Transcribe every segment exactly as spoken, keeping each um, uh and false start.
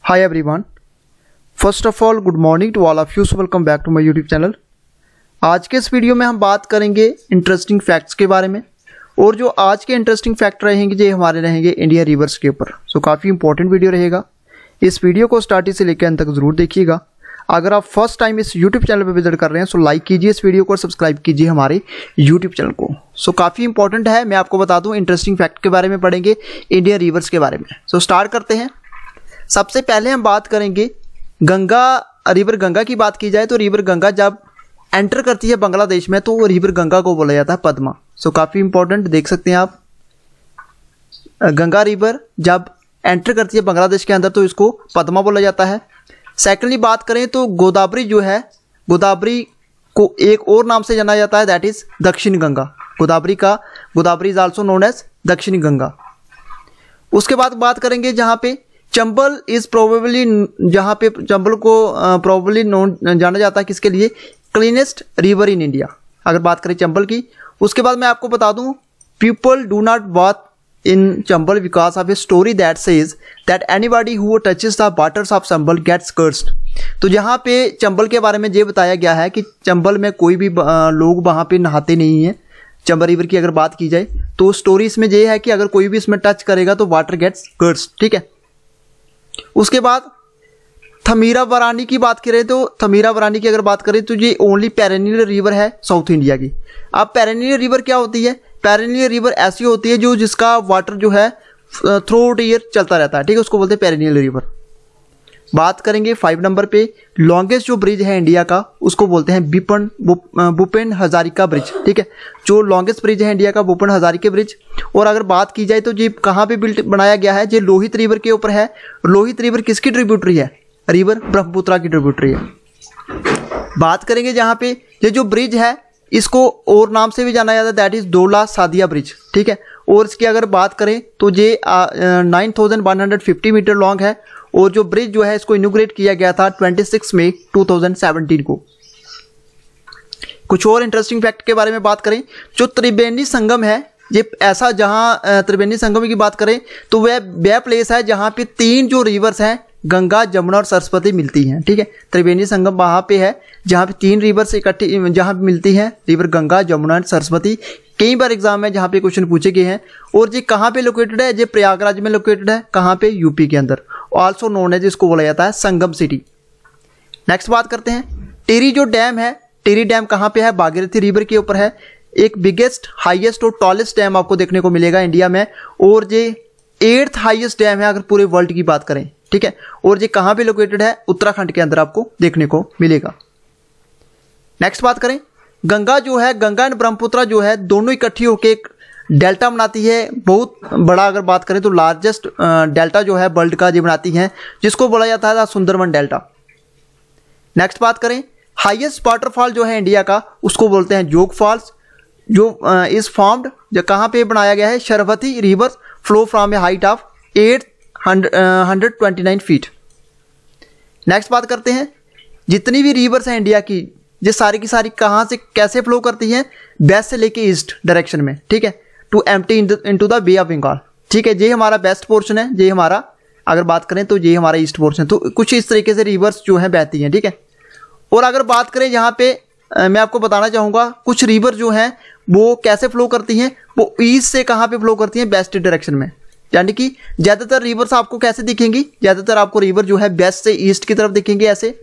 Hi everyone. First of all, good morning to all of you. So welcome back to my YouTube channel. आज के इस video में हम बात करेंगे इंटरेस्टिंग फैक्ट्स के बारे में, और जो आज के इंटरेस्टिंग फैक्ट रहेंगे ये हमारे रहेंगे इंडिया रिवर्स के ऊपर। सो काफ़ी इंपॉर्टेंट वीडियो रहेगा। इस वीडियो को स्टार्टिंग से लेकर अंत तक जरूर देखिएगा। अगर आप फर्स्ट टाइम इस यूट्यूब चैनल पर विजिट कर रहे हैं सो लाइक कीजिए इस वीडियो को और सब्सक्राइब कीजिए हमारे यूट्यूब चैनल को। सो काफ़ी इंपॉर्टेंट है। मैं आपको बता दूं इंटरेस्टिंग फैक्ट के बारे में पढ़ेंगे, इंडिया रिवर्स के बारे में। सो स्टार्ट करते हैं। सबसे पहले हम बात करेंगे गंगा रिवर। गंगा की बात की जाए तो रिवर गंगा जब एंटर करती है बांग्लादेश में तो वो रिवर गंगा को बोला जाता है पद्मा। सो काफ़ी इंपॉर्टेंट, देख सकते हैं आप। गंगा रिवर जब एंटर करती है बांग्लादेश के अंदर तो इसको पद्मा बोला जाता है। सेकेंडली बात करें तो गोदावरी जो है, गोदावरी को एक और नाम से जाना जाता है, दैट इज दक्षिण गंगा। गोदावरी का Godavari is also known as Dakshin Ganga. उसके बाद बात करेंगे जहाँ पे चंबल इज प्रोबेबली, जहाँ पे चंबल को प्रोबेबली नोन जाना जाता है किसके लिए, क्लीनेस्ट रिवर इन इंडिया। अगर बात करें चंबल की। उसके बाद मैं आपको बता दूं people do not bath in Chambal because of a story that says that anybody who touches the waters of Chambal gets cursed. तो जहाँ पे चंबल के बारे में ये बताया गया है कि चंबल में कोई भी लोग वहाँ पे नहाते नहीं हैं। चंबल रिवर की अगर बात की जाए तो स्टोरी इसमें ये है कि अगर कोई भी इसमें टच करेगा तो वाटर गेट्स कर्स्ड, ठीक है। उसके बाद थमीराबरानी की बात करें तो थमीराबरानी की अगर बात करें तो ये ओनली पेरेनियल रिवर है साउथ इंडिया की। अब पेरेनियल रिवर क्या होती है? पेरेनियल रिवर ऐसी होती है जो जिसका वाटर जो है थ्रू आउट ईयर चलता रहता है, ठीक है, उसको बोलते हैं पेरेनियल रिवर। बात करेंगे फाइव नंबर पे, लॉन्गेस्ट जो ब्रिज है इंडिया का उसको बोलते हैं बिपन भूपेन हजारिका ब्रिज, ठीक है। जो लॉन्गेस्ट ब्रिज है इंडिया का भूपेन हजारिका ब्रिज। और अगर बात की जाए तो ये कहाँ पे बिल्ट बनाया गया है, ये लोहित रिवर के ऊपर है। लोहित रिवर किसकी ट्रिब्यूटरी है? रिवर ब्रह्मपुत्रा की ट्रिब्यूटरी है। बात करेंगे जहाँ पे ये जो ब्रिज है इसको और नाम से भी जाना जाता है, दैट इज डोला सादिया ब्रिज, ठीक है। और इसकी अगर बात करें तो ये nine thousand one hundred fifty metre long है। और जो ब्रिज जो है इसको इनॉग्रेट किया गया था छब्बीस मई टू थाउजेंड सेवनटीन को। कुछ और इंटरेस्टिंग फैक्ट के बारे में बात करें, जो त्रिवेणी संगम है ये ऐसा, जहां त्रिवेणी संगम की बात करें तो वह वह प्लेस है जहां पे तीन जो रिवर्स हैं गंगा, जमुना और सरस्वती मिलती हैं, ठीक है। त्रिवेणी संगम वहां पे है जहां पे तीन रिवर्स इकट्ठी जहां मिलती हैं, रिवर गंगा, जमुना और सरस्वती। कई बार एग्जाम में जहां पे क्वेश्चन पूछे गए हैं। और ये कहां पे लोकेटेड है? ये प्रयागराज में लोकेटेड है। कहां पे? यूपी के अंदर। ऑल्सो नोन एज, इसको बोला जाता है संगम सिटी। नेक्स्ट बात करते हैं टिहरी जो डैम है, टिहरी डैम कहां पे है? भागीरथी रिवर के ऊपर है। एक बिगेस्ट, हाईएस्ट और टॉलेस्ट डैम आपको देखने को मिलेगा इंडिया में। और ये एट्थ हाईएस्ट डैम है अगर पूरे वर्ल्ड की बात करें, ठीक है। और ये कहां पे लोकेटेड है? उत्तराखंड के अंदर आपको देखने को मिलेगा। नेक्स्ट बात करें, गंगा जो है, गंगा एंड ब्रह्मपुत्रा जो है दोनों इकट्ठी होकर एक डेल्टा बनाती है। बहुत बड़ा अगर बात करें तो लार्जेस्ट डेल्टा जो है वर्ल्ड का ये बनाती है, जिसको बोला जाता है सुंदरवन डेल्टा। नेक्स्ट बात करें, हाईएस्ट वाटरफॉल जो है इंडिया का उसको बोलते हैं जोग फॉल्स, जो इज फॉर्म्ड, जो कहाँ पे बनाया गया है? Sharavathi river flow from a height of eight hundred twenty nine feet. Next बात करते हैं, जितनी भी रिवर्स हैं इंडिया की ये सारी की सारी कहाँ से कैसे फ्लो करती हैं? वेस्ट से लेके ईस्ट डायरेक्शन में, ठीक है, to empty into the Bay of Bengal, ठीक है। ये हमारा वेस्ट पोर्शन है, ये हमारा अगर बात करें तो ये हमारा ईस्ट पोर्शन। तो कुछ इस तरीके से रिवर्स जो है बहती हैं, ठीक है। और अगर बात करें यहाँ पे आ, मैं आपको बताना चाहूँगा कुछ रिवर जो हैं वो कैसे फ्लो करती हैं। वो ईस्ट से कहाँ पे फ्लो करती हैं? वेस्ट डायरेक्शन में। यानी कि ज़्यादातर रिवर्स आपको कैसे दिखेंगी? ज़्यादातर आपको रिवर जो है वेस्ट से ईस्ट की तरफ दिखेंगे ऐसे।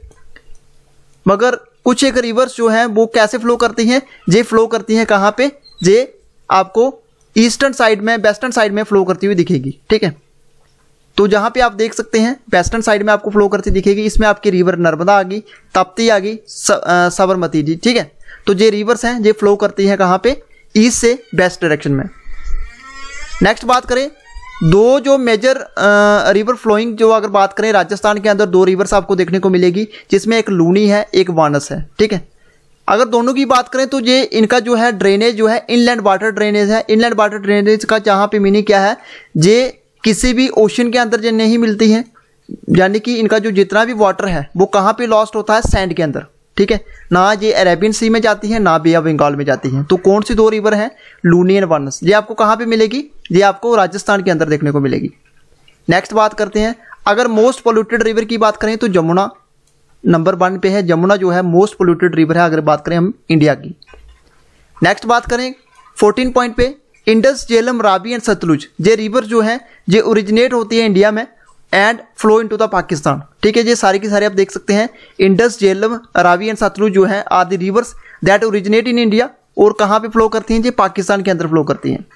मगर कुछ एक रिवर्स जो हैं वो कैसे फ्लो करती हैं? ये फ्लो करती हैं कहाँ पे? ये आपको ईस्टर्न साइड में, वेस्टर्न साइड में फ्लो करती हुई दिखेगी, ठीक है। तो जहाँ पे आप देख सकते हैं वेस्टर्न साइड में आपको फ्लो करती दिखेगी। इसमें आपकी रिवर नर्मदा आ गई, ताप्ती आ गई, साबरमती जी, ठीक है। तो ये रिवर्स हैं ये फ्लो करती हैं कहाँ पे? ईस्ट से वेस्ट डायरेक्शन में। नेक्स्ट बात करें, दो जो मेजर रिवर फ्लोइंग जो अगर बात करें राजस्थान के अंदर दो रिवर्स आपको देखने को मिलेगी, जिसमें एक लूनी है, एक वानस है, ठीक है। अगर दोनों की बात करें तो ये इनका जो है ड्रेनेज जो है इनलैंड वाटर ड्रेनेज है। इनलैंड वाटर ड्रेनेज का जहाँ पे मीनिंग क्या है? ये किसी भी ओशन के अंदर जो नहीं मिलती हैं, यानी कि इनका जो जितना भी वाटर है वो कहाँ पे लॉस्ट होता है? सैंड के अंदर, ठीक है। ना ये अरेबियन सी में जाती है ना बे ऑफ बंगाल में जाती हैं। तो कौन सी दो रिवर हैं? लूनी एंड वानस। ये आपको कहाँ पे मिलेगी? ये आपको राजस्थान के अंदर देखने को मिलेगी। नेक्स्ट बात करते हैं अगर मोस्ट पोल्यूटेड रिवर की बात करें तो जमुना नंबर वन पे है। जमुना जो है मोस्ट पोल्यूटेड रिवर है अगर बात करें हम इंडिया की। नेक्स्ट बात करें फोर्टीन पॉइंट पे, इंडस, झेलम, रावी एंड सतलुज, ये रिवर जो है ये ओरिजिनेट होती है इंडिया में and flow into the Pakistan. ठीक है, ये सारी की सारी आप देख सकते हैं। इंडस, झेलम, रावी एंड सतलुज जो है are the rivers that originate in India, और कहाँ पे फ्लो करती हैं, ये पाकिस्तान के अंदर फ्लो करती हैं।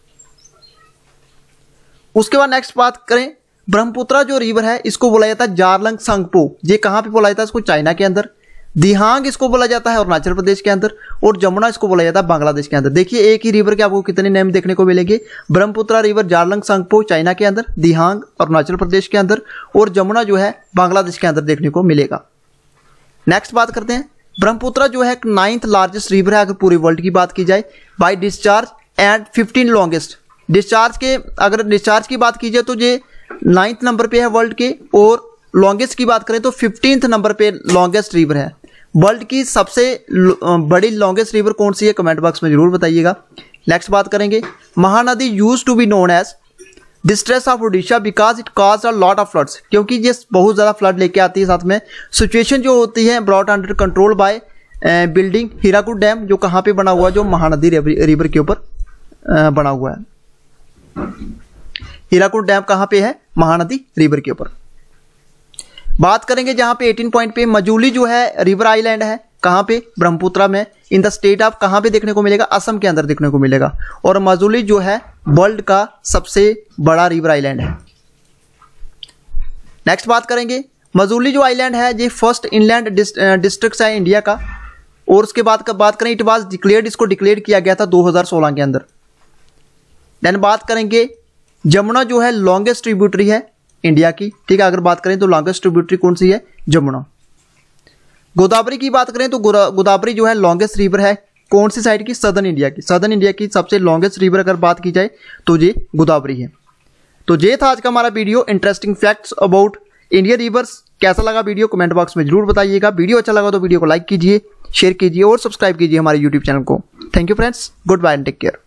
उसके बाद नेक्स्ट बात करें, ब्रह्मपुत्रा जो रिवर है इसको बोला जाता है जारलंग संगपो, ये कहाँ पे बोला जाता है, इसको चाइना के अंदर। दिहांग इसको बोला जाता है अरुणाचल प्रदेश के अंदर, और जमुना इसको बोला जाता है बांग्लादेश के अंदर। देखिए एक ही रिवर के आपको कितने नेम देखने को मिलेंगे, Brahmaputra river Yarlung Tsangpo China के अंदर, दिहांग अरुणाचल प्रदेश के अंदर, और जमुना जो है बांग्लादेश के अंदर देखने को मिलेगा। नेक्स्ट बात करते हैं, ब्रह्मपुत्रा जो है नाइन्थ लार्जेस्ट रिवर है अगर पूरे वर्ल्ड की बात की जाए by discharge and fifteen longest. Discharge के अगर डिस्चार्ज की बात की जाए तो ये नाइन्थ नंबर पे है वर्ल्ड के, और लॉन्गेस्ट की बात करें तो फिफ्टींथ नंबर पे लॉन्गेस्ट रिवर है। वर्ल्ड की सबसे बड़ी लॉन्गेस्ट रिवर कौन सी है, कमेंट बॉक्स में जरूर बताइएगा। नेक्स्ट बात करेंगे, Mahanadi used to be known as distress of Odisha because it cause a lot of floods, क्योंकि ये बहुत ज़्यादा फ्लड लेके आती है। साथ में सिचुएशन जो होती है brought under control by building Hirakud dam, जो कहाँ पे बना हुआ है, जो महानदी रिवर के ऊपर बना हुआ है। हीराकुड डैम कहाँ पे है, महानदी रिवर के ऊपर। बात करेंगे जहां पे एटीन पॉइंट पे, मजूली जो है रिवर आइलैंड है, कहां पे, ब्रह्मपुत्रा में, इन द स्टेट ऑफ, कहां पे देखने को मिलेगा, असम के अंदर देखने को मिलेगा। और मजूली जो है वर्ल्ड का सबसे बड़ा रिवर आइलैंड है। नेक्स्ट बात करेंगे, मजूली जो आइलैंड है ये फर्स्ट इनलैंड डिस्ट्रिक्ट है इंडिया का, और उसके बाद का बात करें इट वाज डिक्लेयर्ड, इसको डिक्लेयर किया गया था दो हज़ार सोलह के अंदर। देन बात करेंगे, जमुना जो है लॉन्गेस्ट ट्रिब्यूटरी है इंडिया की। ठीक है, अगर बात करें तो लॉन्गेस्ट ट्रिब्यूटरी कौन सी है, जमुना। गोदावरी की बात करें तो गोदावरी जो है लॉन्गेस्ट रिवर है कौन सी साइड की, सदर्न इंडिया की। सदर्न इंडिया की सबसे लॉन्गेस्ट रिवर अगर बात की जाए तो ये गोदावरी है। तो ये था आज का हमारा video, interesting facts about Indian rivers. कैसा लगा वीडियो कमेंट बॉक्स में जरूर बताइएगा। वीडियो अच्छा लगा तो वीडियो को लाइक कीजिए, शेयर कीजिए और सब्सक्राइब कीजिए हमारे यूट्यूब चैनल को। Thank you friends, goodbye and take care.